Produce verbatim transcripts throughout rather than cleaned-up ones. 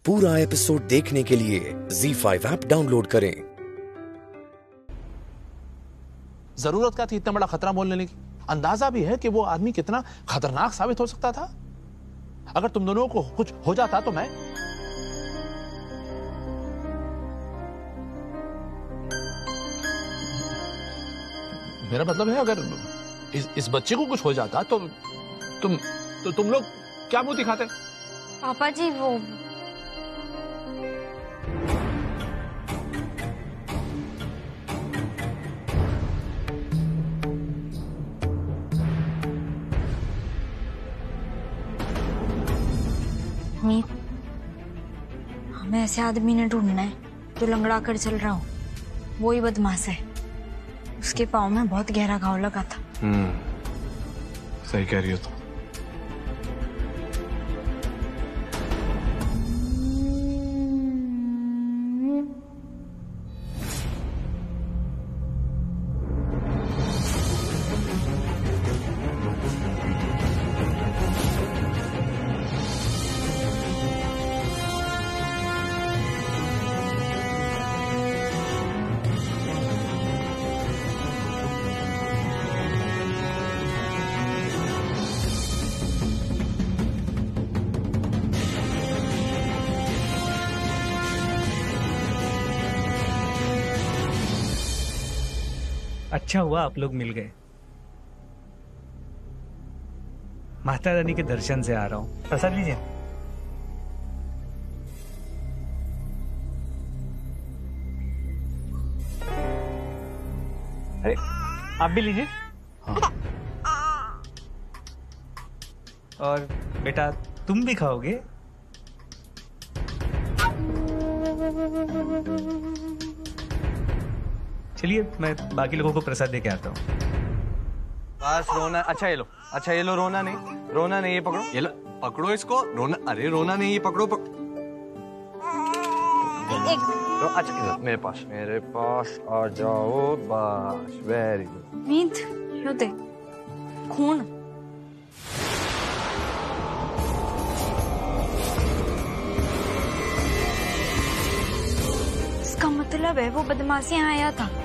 पूरा एपिसोड देखने के लिए ज़ी फाइव ऐप डाउनलोड करें। जरूरत क्या थी इतना बड़ा खतरा मोल लेने की? अंदाजा भी है कि वो आदमी कितना खतरनाक साबित हो सकता था। अगर तुम दोनों को कुछ हो जाता तो मैं मेरा मतलब है अगर इस, इस बच्चे को कुछ हो जाता तो तुम तो तुम लोग क्या मुंह दिखाते? पापा जी वो मीत, हमें ऐसे आदमी ने ढूंढना है जो लंगड़ा कर चल रहा हो। वो ही बदमाश है। उसके पाँव में बहुत गहरा घाव लगा था। हम्म, सही कह रही हो तुम। अच्छा हुआ आप लोग मिल गए। माता रानी के दर्शन से आ रहा हूँ। प्रसाद लीजिए। अरे आप भी लीजिए। हाँ। और बेटा तुम भी खाओगे? चलिए मैं बाकी लोगों को प्रसाद दे के आता हूँ। बस रोना। अच्छा ये लो, अच्छा ये लो। रोना नहीं, रोना नहीं, ये पकड़ो, ये लो, पकड़ो इसको। रोना, अरे रोना नहीं, ये पकड़ो, पकड़ो। एक रो, अच्छा मेरे पास, मेरे पास आ जाओ। बस वेरी गुड। मीत, यो दे खून। इसका मतलब है वो बदमाशी यहाँ आया था।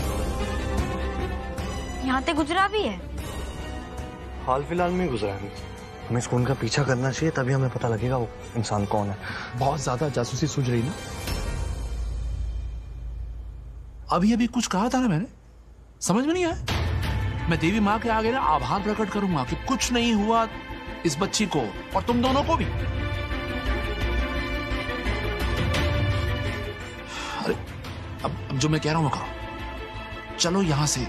यहाँ से गुजरा भी है। हाल फिलहाल में गुजरा है। हमें इस खून का पीछा करना चाहिए, तभी हमें पता लगेगा वो इंसान कौन है। बहुत ज्यादा जासूसी सूझ रही ना। अभी अभी कुछ कहा था ना मैंने, समझ में नहीं आया। मैं देवी माँ के आगे ना आभार प्रकट करूंगा कि कुछ नहीं हुआ इस बच्ची को और तुम दोनों को भी। अरे अब, अब जो मैं कह रहा हूं वो करो। चलो यहां से।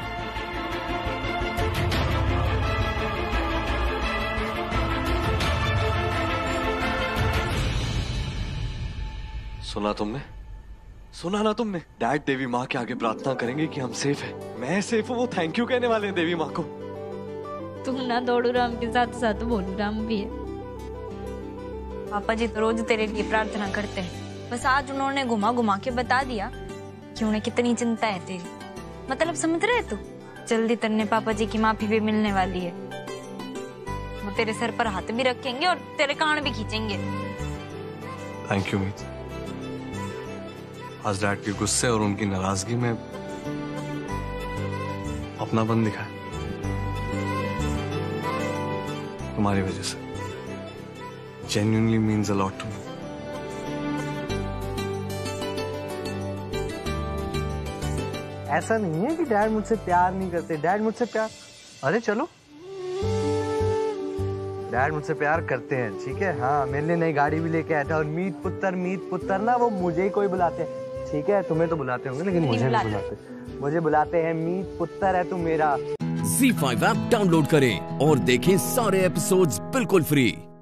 सुना तुमने? सुना ना तुमने? डैड देवी माँ के आगे प्रार्थना करेंगे कि हम सेफ हैं। मैं सेफ हूँ, वो थैंक यू कहने वाले हैं देवी माँ को। तुम ना दौड़ू राम के साथ साथ बोलू राम भी है। पापा जी तो रोज तेरे लिए प्रार्थना करते हैं। बस आज उन्होंने घुमा घुमा के बता दिया कि उन्हें कितनी चिंता है तेरी। मतलब समझ रहे तू? जल्दी तेरे पापा जी की माफी भी मिलने वाली है। वो तेरे सर पर हाथ भी रखेंगे और तेरे कान भी खींचेंगे। Thank you Meet. आज डैड के गुस्से और उनकी नाराजगी में अपना बन दिखाया तुम्हारी वजह से। Genuinely means a lot to me. ऐसा नहीं है कि डैड मुझसे प्यार नहीं करते। डैड मुझसे प्यार, अरे चलो, डैड मुझसे प्यार करते हैं, ठीक है। हाँ, मेरे लिए नई गाड़ी भी लेके आया था। और मीत पुत्र, मीत पुत्र ना वो मुझे ही कोई बुलाते हैं, ठीक है। तुम्हें तो बुलाते होंगे लेकिन मुझे नहीं बुलाते। मुझे बुलाते हैं मीत पुत्र है तू मेरा। ज़ी फाइव ऐप डाउनलोड करें और देखें सारे एपिसोड्स बिल्कुल फ्री।